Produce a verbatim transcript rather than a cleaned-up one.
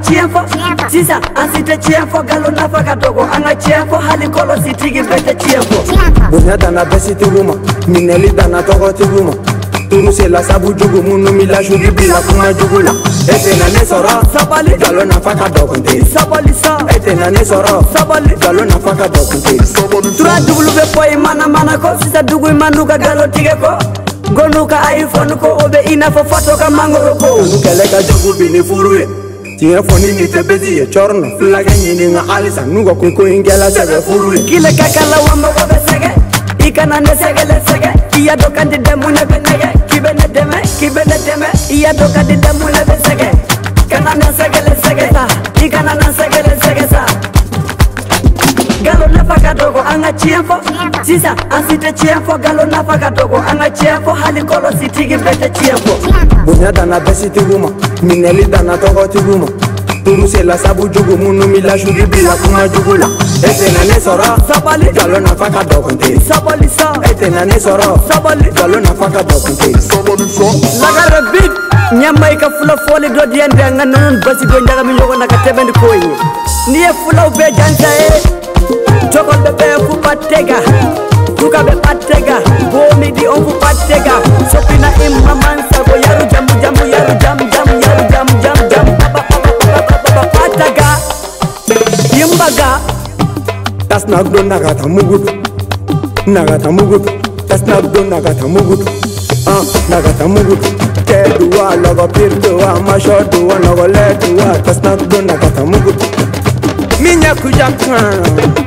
chiefo sisa ansite chiefo galo nafaka dogo anga chiefo hali kolo sitigi bete chiefo bunya dana besi tiguma mineli dana togo tiguma turu se la sabu jugu munu mila shugi bila kuma jugula ete na ne soro sabali galo nafaka dogo nte sabali sa ete na ne soro sabali galo nafaka dogo nte tura dugulu be boy mana mana ko sisa dugu manuka galo tige ko gonuka iPhone ko obe ina fo foto ka mangoro ko kele ka jugu bini furuye tiye foni ni te bezi ye chorno flaga nyini nga alisa nugo kunko ingela sebe furuye kile kakala wamba ko be sege ikana ne sege le sege iya dokandi demune be nege kibene deme kibene deme iya dokandi demune be sege kana ne sege le sege sa ikana ne sege le sege sa galo nafaka dogo anga chiefo sisa ansite chiefo galo nafaka dogo anga chiefo hali kolo sitigi bete chiefo bunya dana besi tiguma mineli dana togo tiguma turu se la sabu jugu munu mila shugi bila kuma jugula ete na ne soro sabali galo nafaka dogo nte sabali sa ete na ne soro sabali galo nafaka dogo nte lagara bit nyamay ka fula foli do diende nga non basi do ndaga mi yogo naka tebendi koyi ni e fula be jansa e Joko bebe fu patega Tuka be patega Bomi di on fu patega Sopina imma mansa go yaru jamu jamu yaru jamu jamu yaru jamu jamu jamu Papa papa papa papa pataga Yimbaga Tas nagdo nagata mugudu Nagata mugudu Tas nagdo nagata mugudu Ah nagata mugudu Keduwa logo pirduwa Mashoduwa logo leduwa Tas nagdo nagata mugudu Minya kujakana